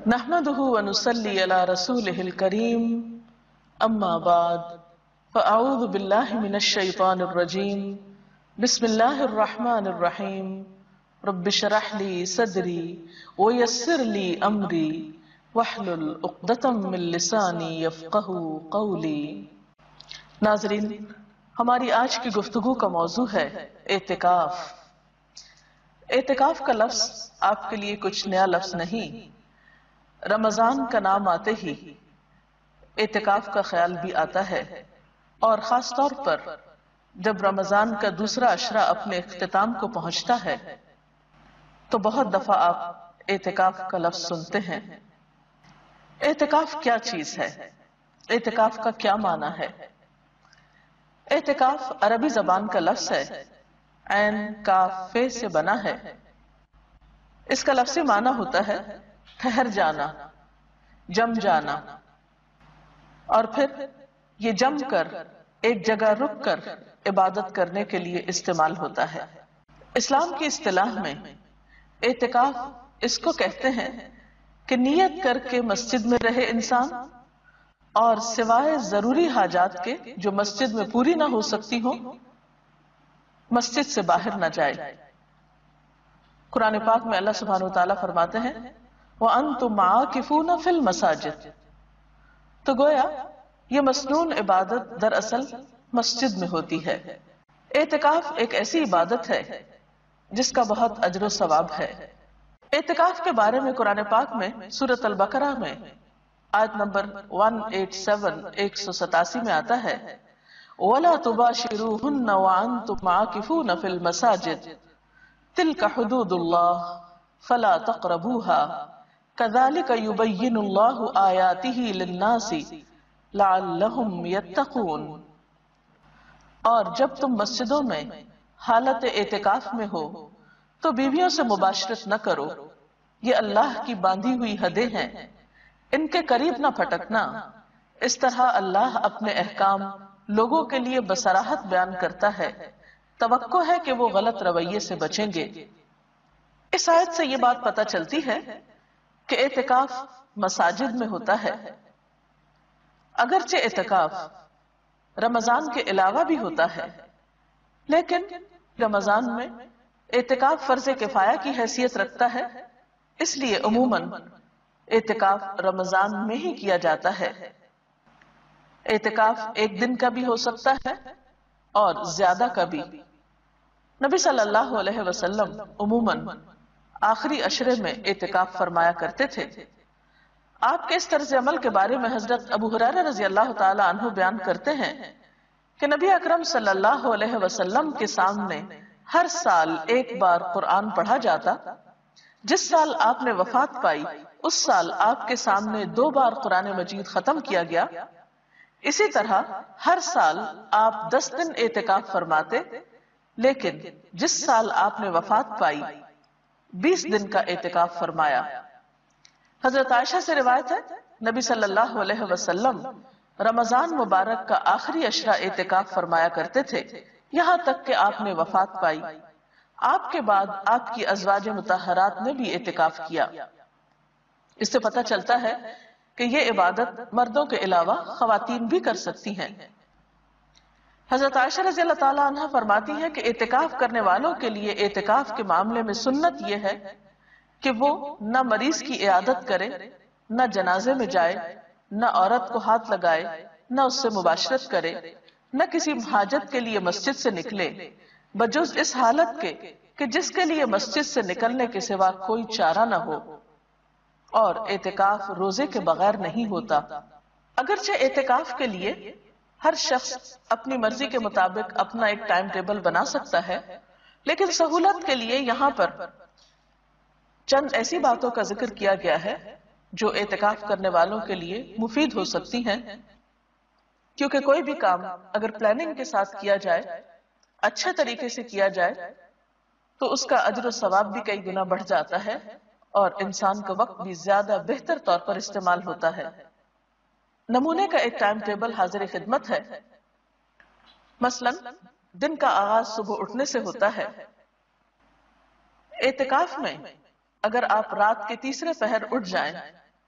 نحمده ونصلي على رسوله الكريم اما بعد فاعوذ بالله من الشيطان الرجيم بسم الله الرحمن الرحيم رب اشرح لي صدري ويسر لي امري واحلل عقدة من لساني يفقهوا قولي۔ ناظرین، ہماری آج کی گفتگو کا موضوع ہے اعتکاف۔ اعتکاف کا لفظ آپ کے لیے کچھ نیا لفظ نہیں۔ رمضان کا نام آتے ہی اعتکاف کا خیال بھی آتا ہے، اور خاص طور پر جب رمضان کا دوسرا عشرہ اپنے اختتام کو پہنچتا ہے تو بہت دفعہ آپ اعتکاف کا لفظ سنتے ہیں۔ اعتکاف کیا چیز ہے؟ اعتکاف کا کیا معنی ہے؟ اعتکاف عربی زبان کا لفظ ہے، عین کاف فے سے بنا ہے۔ اس کا لفظی معنی ہوتا ہے ٹھہر جانا، جم جانا، اور پھر یہ جم کر ایک جگہ رک کر عبادت کرنے کے لیے استعمال ہوتا ہے۔ اسلام کی اصطلاح میں اعتکاف اس کو کہتے ہیں کہ نیت کر کے مسجد میں رہے انسان اور سوائے ضروری حاجات کے جو مسجد میں پوری نہ ہو سکتی ہوں مسجد سے باہر نہ جائے۔ قرآن پاک میں اللہ سبحانہ وتعالیٰ فرماتے ہیں وَأَنْتُمْ عَاكِفُونَ فِي الْمَسَاجِدِ، تو گویا یہ مسنون عبادت دراصل مسجد میں ہوتی ہے۔ اعتکاف ایک ایسی عبادت ہے جس کا بہت اجر و ثواب ہے۔ اعتکاف کے بارے میں قرآن پاک میں سورۃ البقرہ میں آیت نمبر 187 میں آتا ہے وَلَا تُبَاشِرُوهُنَّ وَأَنْتُمْ عَاكِفُونَ فِي الْمَسَاجِدِ تِلْكَ حُدُودُ اللَّهِ فَلَا تَقْرَبُوهَا كَذَلِكَ يُبَيِّنُ اللَّهُ آيَاتِهِ لِلنَّاسِ لَعَلَّهُمْ يَتَّقُونَ، اور جب تم مسجدوں میں حالت اعتکاف میں ہو تو بیویوں سے مباشرت نہ کرو، یہ اللہ کی باندھی ہوئی حدیں ہیں، ان کے قریب نہ پھٹکنا۔ اس طرح اللہ اپنے احکام لوگوں کے لیے بصراحت بیان کرتا ہے، توقع ہے کہ وہ غلط رویے سے بچیں گے۔ اس آیت سے یہ بات پتہ چلتی ہے کہ اعتکاف مساجد میں ہوتا ہے۔ اگرچہ اعتکاف رمضان کے علاوہ بھی ہوتا ہے، لیکن رمضان میں اعتکاف فرض کفایہ کی حیثیت رکھتا ہے، اس لیے عموماً اعتکاف رمضان میں ہی کیا جاتا ہے۔ اعتکاف ایک دن کا بھی ہو سکتا ہے اور زیادہ کا بھی۔ نبی صلی اللہ علیہ وسلم عموماً آخری عشرے میں اعتکاف فرمایا کرتے تھے۔ آپ کے اس طرز عمل کے بارے میں حضرت ابو ہریرہ رضی اللہ تعالی عنہ بیان کرتے ہیں کہ نبی اکرم صلی اللہ علیہ وسلم کے سامنے ہر سال ایک بار قرآن پڑھا جاتا۔ جس سال آپ نے وفات پائی اس سال آپ کے سامنے 2 بار قرآن مجید ختم کیا گیا۔ اسی طرح ہر سال آپ 10 دن اعتکاف فرماتے، لیکن جس سال آپ نے وفات پائی 20 دن کا اعتکاف فرمایا۔ حضرت عائشہ سے روایت ہے نبی صلی اللہ علیہ وسلم رمضان مبارک کا آخری عشرہ اعتکاف فرمایا کرتے تھے، یہاں تک کہ آپ نے وفات پائی۔ آپ کے بعد آپ کی ازواج مطہرات نے بھی اعتکاف کیا۔ اس سے پتہ چلتا ہے کہ یہ عبادت مردوں کے علاوہ خواتین بھی کر سکتی ہیں۔ حضرت عائشہ رضی اللہ تعالی عنہ فرماتی ہیں کہ اعتکاف کرنے والوں کے لیے اعتکاف کے معاملے میں سنت یہ ہے کہ وہ نہ مریض کی عیادت کرے، نہ جنازے میں جائے، نہ عورت کو ہاتھ لگائے، نہ اس سے مباشرت کرے، نہ کسی حاجت کے لیے مسجد سے نکلے، بجز اس حالت کے کہ جس کے لیے مسجد سے نکلنے کے سوا کوئی چارہ نہ ہو، اور اعتکاف روزے کے بغیر نہیں ہوتا۔ اگرچہ اعتکاف کے لیے ہر شخص اپنی مرضی کے مطابق اپنا ایک ٹائم ٹیبل بنا سکتا ہے، لیکن سہولت کے لیے یہاں پر چند ایسی باتوں کا ذکر کیا گیا ہے جو اعتکاف کرنے والوں کے لیے مفید ہو سکتی ہیں، کیونکہ کوئی بھی کام اگر پلاننگ کے ساتھ کیا جائے، اچھے طریقے سے کیا جائے تو اس کا اجر و ثواب بھی کئی گنا بڑھ جاتا ہے اور انسان کا وقت بھی زیادہ بہتر طور پر استعمال ہوتا ہے۔ نمونے کا ایک ٹائم ٹیبل حاضر خدمت ہے۔ مثلا دن کا آغاز صبح اٹھنے سے ہوتا ہے۔ اعتکاف میں اگر آپ رات کے تیسرے پہر اٹھ جائیں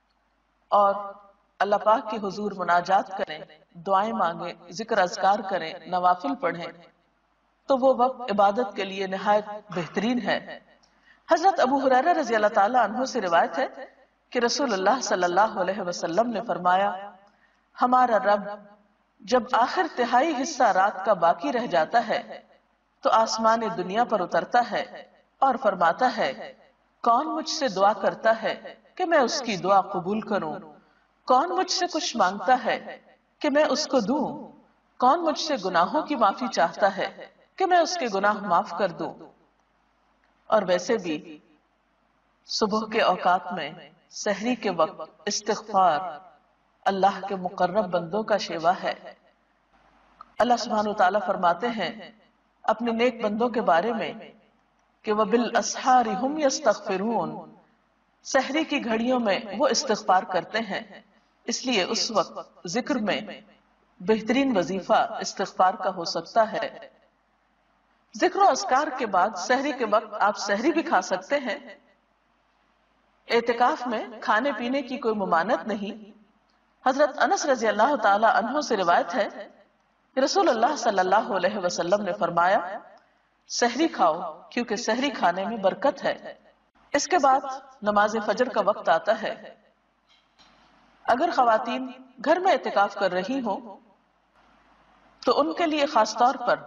اور اللہ پاک کے حضور مناجات کریں، دعائیں مانگیں، ذکر اذکار کریں، نوافل پڑھیں، تو وہ وقت عبادت کے لیے نہایت بہترین ہے۔ حضرت ابو ہریرہ رضی اللہ تعالی عنہ سے روایت ہے کہ رسول اللہ صلی اللہ علیہ وسلم نے فرمایا، ہمارا رب جب آخر تہائی حصہ رات کا باقی رہ جاتا ہے تو آسمان دنیا پر اترتا ہے اور فرماتا ہے، کون مجھ سے دعا کرتا ہے کہ میں اس کی دعا قبول کروں؟ کون مجھ سے کچھ مانگتا ہے کہ میں اس کو دوں؟ کون مجھ سے گناہوں کی معافی چاہتا ہے کہ میں اس کے گناہ معاف کر دوں؟ اور ویسے بھی صبح کے اوقات میں سحری کے وقت استغفار اللہ کے مقرب بندوں کا شیوا ہے۔ اللہ سبحانہ وتعالی فرماتے ہیں اپنے نیک بندوں کے بارے میں کہ وَبِالْأَسْحَارِ هُمْ يَسْتَغْفِرُونَ، سحری کی گھڑیوں میں وہ استغفار کرتے ہیں، اس لیے اس وقت ذکر میں بہترین وظیفہ استغفار کا ہو سکتا ہے۔ ذکر و اذکار کے بعد سحری کے وقت آپ سحری بھی کھا سکتے ہیں۔ اعتکاف میں کھانے پینے کی کوئی ممانعت نہیں۔ حضرت انس رضی اللہ تعالی عنہ سے روایت ہے کہ رسول اللہ صلی اللہ علیہ وسلم نے فرمایا، سحری کھاؤ کیونکہ سحری کھانے میں برکت ہے۔ اس کے بعد نماز فجر کا وقت آتا ہے۔ اگر خواتین گھر میں اعتکاف کر رہی ہوں تو ان کے لیے خاص طور پر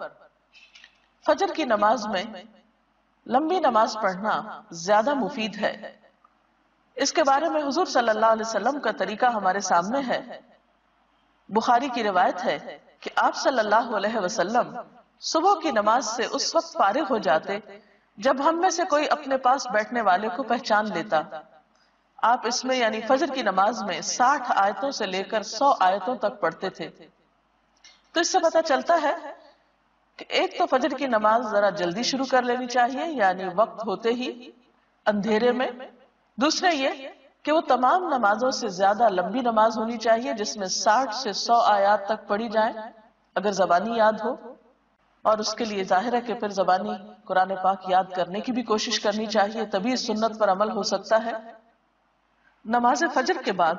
فجر کی نماز میں لمبی نماز پڑھنا زیادہ مفید ہے۔ اس کے بارے میں حضور صلی اللہ علیہ وسلم کا طریقہ ہمارے سامنے ہے۔ بخاری کی روایت ہے کہ آپ صلی اللہ علیہ وسلم صبح کی نماز سے اس وقت فارغ ہو جاتے جب ہم میں سے کوئی اپنے پاس بیٹھنے والے کو پہچان لیتا۔ آپ اس میں یعنی فجر کی نماز میں 60 آیتوں سے لے کر 100 آیتوں تک پڑھتے تھے۔ تو اس سے پتہ چلتا ہے کہ ایک تو فجر کی نماز ذرا جلدی شروع کر لینی چاہیے، یعنی وقت ہوتے ہی اندھیرے میں۔ دوسرے یہ کہ وہ تمام نمازوں سے زیادہ لمبی نماز ہونی چاہیے جس میں 60 سے 100 آیات تک پڑھی جائیں اگر زبانی یاد ہو، اور اس کے لیے ظاہر ہے کہ پھر زبانی قرآن پاک یاد کرنے کی بھی کوشش کرنی چاہیے، تبھی سنت پر عمل ہو سکتا ہے۔ نماز فجر کے بعد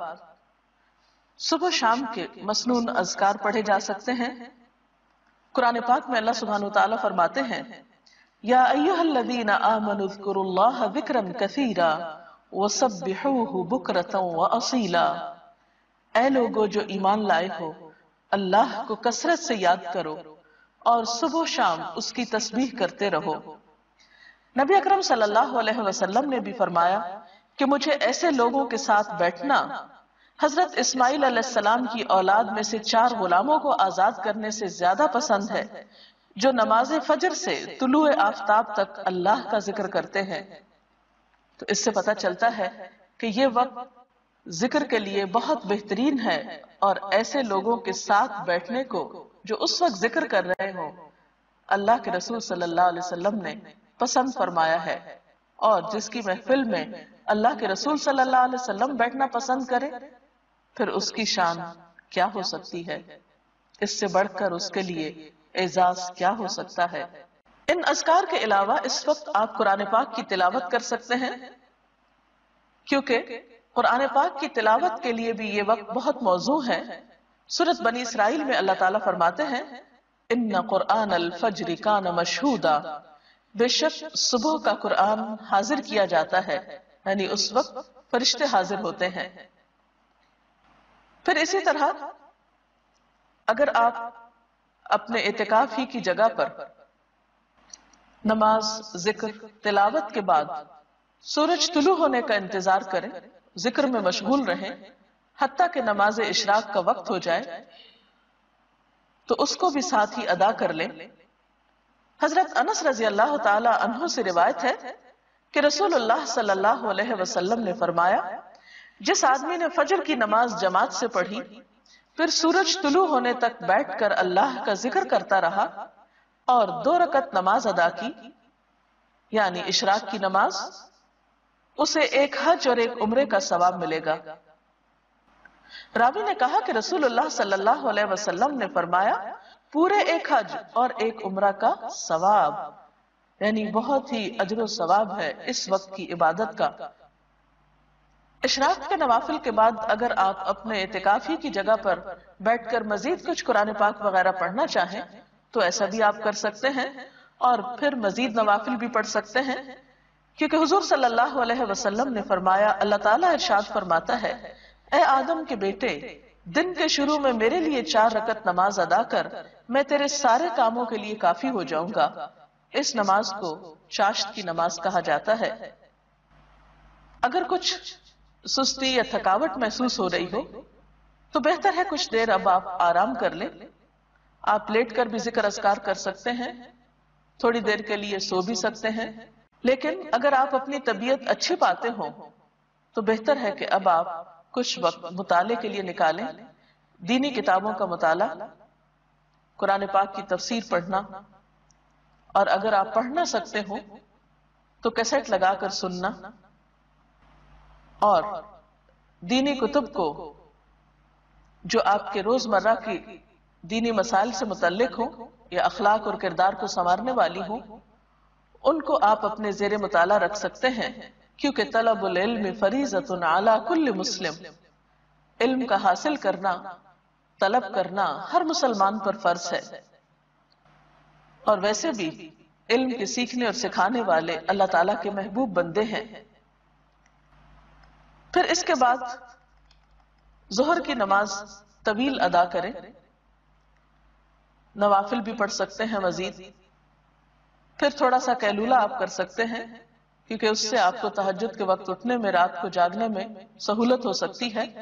صبح شام کے مسنون اذکار پڑھے جا سکتے ہیں۔ قرآن پاک میں اللہ سبحانہ وتعالی فرماتے ہیں، یا ایھا الذین آمنوا اذکروا اللہ ذکرا کثیرا وسبحوہ بکرۃ واصیلا، اے لوگو جو ایمان لائے ہو، اللہ کو کثرت سے یاد کرو اور صبح و شام اس کی تسبیح کرتے رہو۔ نبی اکرم صلی اللہ علیہ وسلم نے بھی فرمایا کہ مجھے ایسے لوگوں کے ساتھ بیٹھنا حضرت اسماعیل علیہ السلام کی اولاد میں سے 4 غلاموں کو آزاد کرنے سے زیادہ پسند ہے جو نماز فجر سے طلوع آفتاب تک اللہ کا ذکر کرتے ہیں۔ تو اس سے پتہ چلتا ہے کہ یہ وقت ذکر کے لیے بہت بہترین ہے، اور ایسے لوگوں کے ساتھ بیٹھنے کو جو اس وقت ذکر کر رہے ہوں اللہ کے رسول صلی اللہ علیہ وسلم نے پسند فرمایا ہے، اور جس کی محفل میں اللہ کے رسول صلی اللہ علیہ وسلم بیٹھنا پسند کرے پھر اس کی شان کیا ہو سکتی ہے، اس سے بڑھ کر اس کے لیے اعزاز کیا ہو سکتا ہے۔ ان اذکار کے علاوہ اس وقت آپ قرآن پاک کی تلاوت کر سکتے ہیں، کیونکہ قرآن پاک کی تلاوت کے لیے بھی یہ وقت بہت موزوں ہے۔ سورۃ بنی اسرائیل میں اللہ تعالیٰ فرماتے ہیں، ان قرآن الفجر کان مشہودا، بے شک صبح کا قرآن حاضر کیا جاتا ہے، یعنی اس وقت فرشتے حاضر ہوتے ہیں۔ پھر اسی طرح اگر آپ اپنے اعتکاف ہی کی جگہ پر نماز، ذکر، تلاوت کے بعد سورج طلوع ہونے کا انتظار کریں، ذکر میں مشغول رہیں حتیٰ کہ نماز اشراق کا وقت ہو جائے، تو اس کو بھی ساتھ ہی ادا کر لیں۔ حضرت انس رضی اللہ تعالی عنہ سے روایت ہے کہ رسول اللہ صلی اللہ علیہ وسلم نے فرمایا، جس آدمی نے فجر کی نماز جماعت سے پڑھی پھر سورج طلوع ہونے تک بیٹھ کر اللہ کا ذکر کرتا رہا اور 2 رکعت نماز ادا کی، یعنی اشراق کی نماز، اسے ایک حج اور ایک عمرے کا ثواب ملے گا۔ راوی نے کہا کہ رسول اللہ صلی اللہ علیہ وسلم نے فرمایا، پورے ایک حج اور ایک عمرہ کا ثواب، یعنی بہت ہی اجر و ثواب ہے اس وقت کی عبادت کا۔ اشراق کے نوافل کے بعد اگر آپ اپنے اعتکافی کی جگہ پر بیٹھ کر مزید کچھ قرآن پاک وغیرہ پڑھنا چاہیں تو ایسا بھی آپ کر سکتے ہیں، اور پھر مزید نوافل بھی پڑھ سکتے ہیں، کیونکہ حضور صلی اللہ علیہ وسلم نے فرمایا، اللہ تعالیٰ ارشاد فرماتا ہے، اے آدم کے بیٹے، دن کے شروع میں میرے لیے 4 رکعت نماز ادا کر، میں تیرے سارے کاموں کے لیے کافی ہو جاؤں گا۔ اس نماز کو چاشت کی نماز کہا جاتا ہے۔ اگر کچھ سستی یا تھکاوٹ محسوس ہو رہی ہو تو بہتر ہے کچھ دیر اب آپ آرام کر لیں۔ آپ لیٹ کر بھی ذکر اذکار کر سکتے ہیں، تھوڑی دیر کے لیے سو بھی سکتے ہیں، لیکن اگر آپ اپنی طبیعت اچھی پاتے ہوں تو بہتر ہے کہ اب آپ کچھ وقت مطالعے کے لیے نکالیں، دینی کتابوں کا مطالعہ، قرآن پاک کی تفسیر پڑھنا، اور اگر آپ پڑھ نہ سکتے ہوں تو کیسٹ لگا کر سننا، اور دینی کتب کو جو آپ کے روزمرہ کی دینی مسائل سے متعلق ہوں یا اخلاق اور کردار کو سنوارنے والی ہوں، ان کو آپ اپنے زیر مطالعہ رکھ سکتے ہیں، کیونکہ طلب العلم فریضۃ علی کل مسلم، علم کا حاصل کرنا، طلب کرنا ہر مسلمان پر فرض ہے، اور ویسے بھی علم کے سیکھنے اور سکھانے والے اللہ تعالیٰ کے محبوب بندے ہیں۔ پھر اس کے بعد ظہر کی نماز طویل ادا کریں، نوافل بھی پڑھ سکتے ہیں مزید، پھر تھوڑا سا قیلولہ آپ کر سکتے ہیں، کیونکہ اس سے آپ کو تہجد کے وقت اٹھنے میں، رات کو جاگنے میں سہولت ہو سکتی ہے۔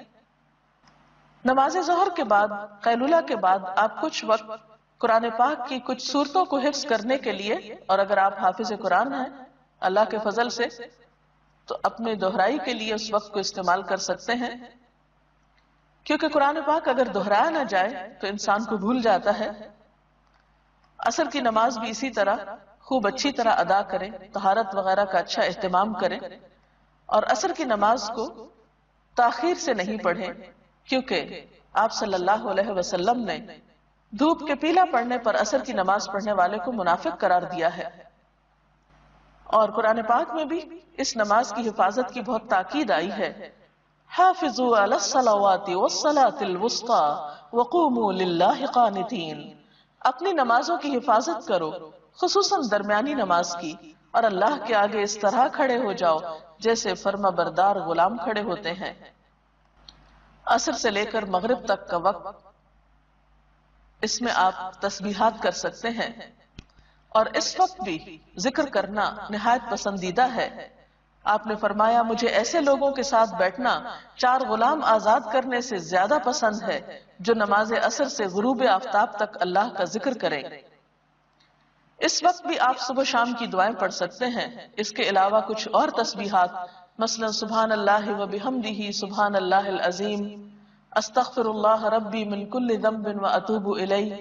نماز ظہر کے بعد، قیلولہ کے بعد آپ کچھ وقت قرآن پاک کی کچھ سورتوں کو حفظ کرنے کے لیے، اور اگر آپ حافظ قرآن ہیں اللہ کے فضل سے، تو اپنے دہرائی کے لیے اس وقت کو استعمال کر سکتے ہیں، کیونکہ قرآن پاک اگر دہرایا نہ جائے تو انسان کو بھول جاتا ہے۔ عصر کی نماز بھی اسی طرح خوب اچھی طرح ادا کریں، طہارت وغیرہ کا اچھا اہتمام کریں، اور عصر کی نماز کو تاخیر سے نہیں پڑھیں، کیونکہ آپ صلی اللہ علیہ وسلم نے دھوپ کے پیلا پڑنے پر عصر کی نماز پڑھنے والے کو منافق قرار دیا ہے، اور قرآن پاک میں بھی اس نماز کی حفاظت کی بہت تاکید آئی ہے، حافظوا علی الصلوات والصلاة الوسطی وقوموا للہ قانتین، اپنی نمازوں کی حفاظت کرو، خصوصاً درمیانی نماز کی، اور اللہ کے آگے اس طرح کھڑے ہو جاؤ جیسے فرما بردار غلام کھڑے ہوتے ہیں۔ عصر سے لے کر مغرب تک کا وقت، اس میں آپ تسبیحات کر سکتے ہیں، اور اس وقت بھی ذکر کرنا نہایت پسندیدہ ہے۔ آپ نے فرمایا، مجھے ایسے لوگوں کے ساتھ بیٹھنا 4 غلام آزاد کرنے سے زیادہ پسند ہے جو نماز عصر سے غروب آفتاب تک اللہ کا ذکر کریں۔ اس وقت بھی آپ صبح شام کی دعائیں پڑھ سکتے ہیں۔ اس کے علاوہ کچھ اور تسبیحات، مثلا سبحان اللہ و بحمدہ، سبحان اللہ العظیم، استغفر اللہ ربی من کل ذنب و اتوب الیہ،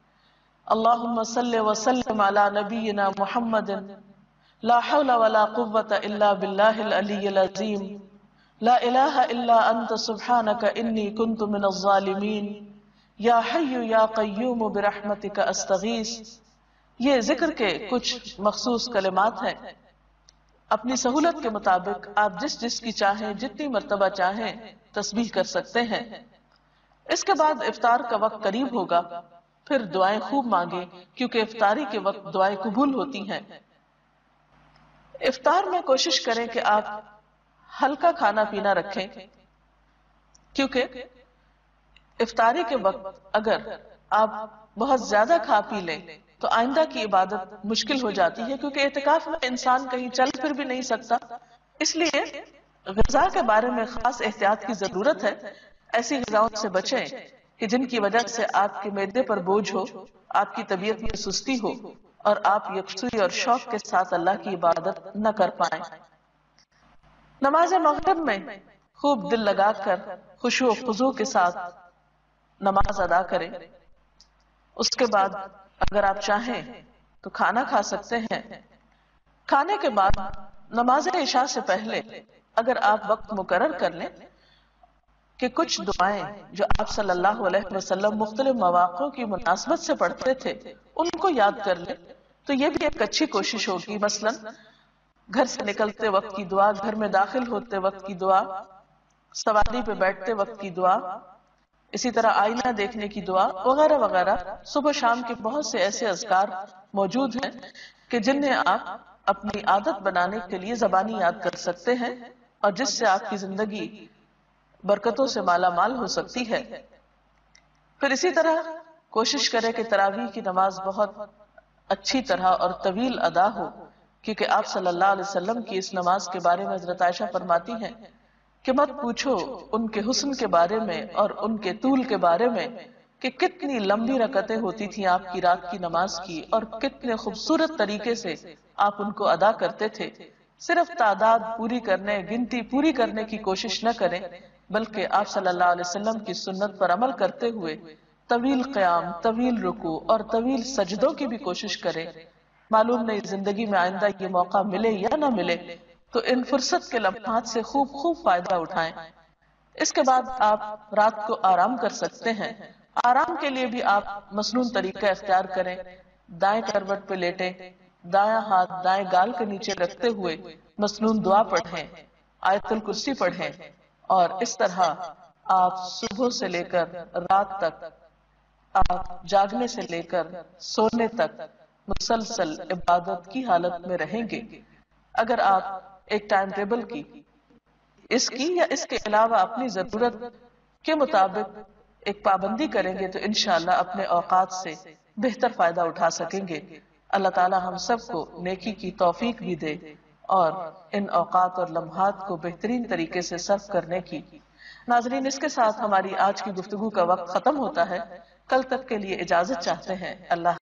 اللہم صلی وسلم علی نبینا محمد، لا حول ولا قوة الا باللہ العلی العظیم، لا الہ الا انت سبحانک انی کنت من الظالمین، یا حی یا قیوم برحمتک استغیث۔ یہ ذکر کے کچھ مخصوص کلمات ہیں، اپنی سہولت کے مطابق آپ جس کی چاہیں، جتنی مرتبہ چاہیں تسبیح کر سکتے ہیں۔ اس کے بعد افطار کا وقت قریب ہوگا، پھر دعائیں خوب مانگیں، کیونکہ افطاری کے وقت دعائیں قبول ہوتی ہیں۔ افطار میں کوشش کریں کہ آپ ہلکا کھانا پینا رکھیں، کیونکہ افطاری کے وقت اگر آپ بہت زیادہ کھا پی لیں تو آئندہ کی عبادت مشکل ہو جاتی ہے، کیونکہ اعتکاف میں انسان کہیں چل پھر بھی نہیں سکتا، اس لیے غذا کے بارے میں خاص احتیاط کی ضرورت ہے۔ ایسی غذاؤں سے بچیں کہ جن کی وجہ سے آپ کے معدے پر بوجھ ہو، آپ کی طبیعت میں سستی ہو، اور آپ یکسوئی اور شوق کے ساتھ اللہ کی عبادت نہ کر پائیں۔ نماز مغرب میں خوب دل لگا کر خشوع و خضوع کے ساتھ نماز ادا کریں۔ اس کے بعد اگر آپ چاہیں تو کھانا کھا سکتے ہیں۔ کھانے کے بعد نماز عشاء سے پہلے اگر آپ وقت مقرر کر لیں کہ کچھ دعائیں جو آپ صلی اللہ علیہ وسلم مختلف مواقع کی مناسبت سے پڑھتے تھے ان کو یاد کر لیں تو یہ بھی ایک اچھی کوشش ہوگی۔ مثلا گھر سے نکلتے وقت کی دعا، گھر میں داخل ہوتے وقت کی دعا، سواری پہ بیٹھتے وقت کی دعا، اسی طرح آئینہ دیکھنے کی دعا وغیرہ وغیرہ، صبح شام کے بہت سے ایسے اذکار موجود ہیں کہ جنہیں آپ اپنی عادت بنانے کے لیے زبانی یاد کر سکتے ہیں، اور جس سے آپ کی زندگی برکتوں سے مالا مال ہو سکتی ہے۔ پھر اسی طرح کوشش کرے کہ تراویح کی نماز بہت اچھی طرح اور طویل ادا ہو، کیونکہ آپ صلی اللہ علیہ وسلم کی اس نماز کے بارے میں حضرت عائشہ فرماتی ہیں کہ مت پوچھو ان کے حسن کے بارے میں اور ان کے طول کے بارے میں کہ کتنی لمبی رکعتیں ہوتی تھیں آپ کی رات کی نماز کی، اور کتنے خوبصورت طریقے سے آپ ان کو ادا کرتے تھے۔ صرف تعداد پوری کرنے، گنتی پوری کرنے کی کوشش نہ کریں، بلکہ آپ صلی اللہ علیہ وسلم کی سنت پر عمل کرتے ہوئے طویل قیام، طویل رکوع اور طویل سجدوں کی بھی کوشش کریں۔ معلوم نہیں زندگی میں آئندہ یہ موقع ملے یا نہ ملے، تو ان فرصت کے لمحات سے خوب فائدہ اٹھائیں۔ اس کے بعد آپ رات کو آرام کر سکتے ہیں۔ آرام کے لیے بھی آپ مسنون طریقہ اختیار کریں، دائیں کروٹ پہ لیٹیں، دایاں ہاتھ دائیں گال کے نیچے رکھتے ہوئے مسنون دعا پڑھیں، آیت الکرسی پڑھیں، اور اس طرح آپ صبح سے لے کر رات تک، آپ جاگنے سے لے کر سونے تک مسلسل عبادت کی حالت میں رہیں گے۔ اگر آپ ایک ٹائم ٹیبل کی، اس کی یا اس کے علاوہ اپنی ضرورت کے مطابق ایک پابندی کریں گے تو انشاءاللہ اپنے اوقات سے بہتر فائدہ اٹھا سکیں گے۔ اللہ تعالی ہم سب کو نیکی کی توفیق بھی دے اور ان اوقات اور لمحات کو بہترین طریقے سے صرف کرنے کی۔ ناظرین، اس کے ساتھ ہماری آج کی گفتگو کا وقت ختم ہوتا ہے۔ کل تک کے لیے اجازت چاہتے ہیں۔ اللہ